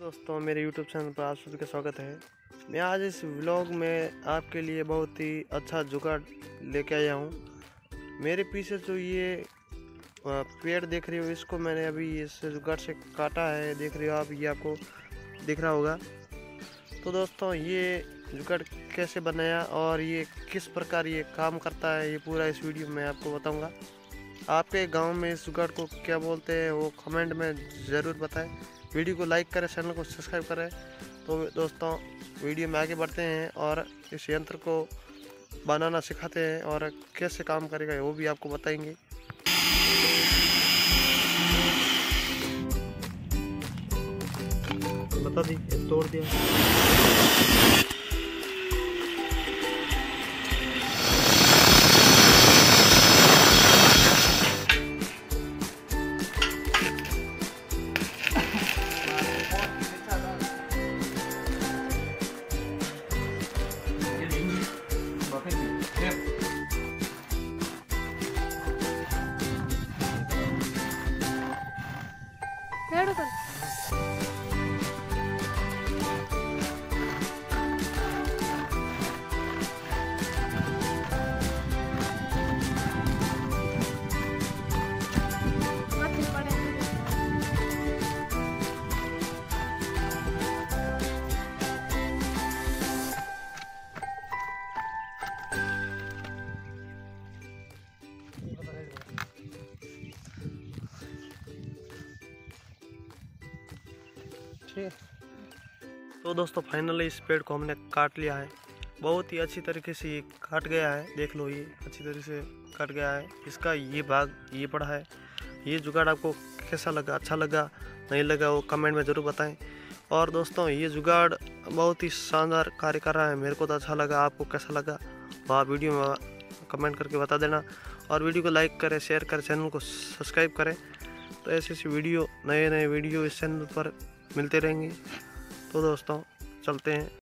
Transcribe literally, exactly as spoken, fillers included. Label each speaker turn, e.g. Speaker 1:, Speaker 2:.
Speaker 1: दोस्तों, मेरे YouTube channel पर आप सभी का स्वागत है। मैं आज इस व्लॉग में आपके लिए बहुत ही अच्छा जुगाड़ लेके आया हूँ। मेरे पीछे जो ये पेड़ देख रहे हो, इसको मैंने अभी इस जुगाड़ से काटा है। देख रहे हो आप, ये आपको दिख रहा होगा। तो दोस्तों, ये जुगाड़ कैसे बनाया और ये किस प्रकार ये काम करता है, ये पूरा इस वीडियो में आपको बताऊँगा। आपके गांव में इस जुगाड़ को क्या बोलते हैं वो कमेंट में ज़रूर बताएं। वीडियो को लाइक करें, चैनल को सब्सक्राइब करें। तो दोस्तों, वीडियो में आगे बढ़ते हैं और इस यंत्र को बनाना सिखाते हैं और कैसे काम करेगा वो भी आपको बताएंगे। बता दी, तोड़ दिया। तो दोस्तों, फाइनली इस पेड़ को हमने काट लिया है। बहुत ही अच्छी तरीके से ये काट गया है। देख लो, ये अच्छी तरीके से कट गया है। इसका ये भाग ये पड़ा है। ये जुगाड़ आपको कैसा लगा, अच्छा लगा नहीं लगा, वो कमेंट में ज़रूर बताएं। और दोस्तों, ये जुगाड़ बहुत ही शानदार कार्य कर रहा है। मेरे को तो अच्छा लगा, आपको कैसा लगा वो आप वीडियो में कमेंट करके बता देना। और वीडियो को लाइक करें, शेयर करें, चैनल को सब्सक्राइब करें। तो ऐसे ऐसी वीडियो, नए नए वीडियो इस चैनल पर मिलते रहेंगे। तो दोस्तों, चलते हैं।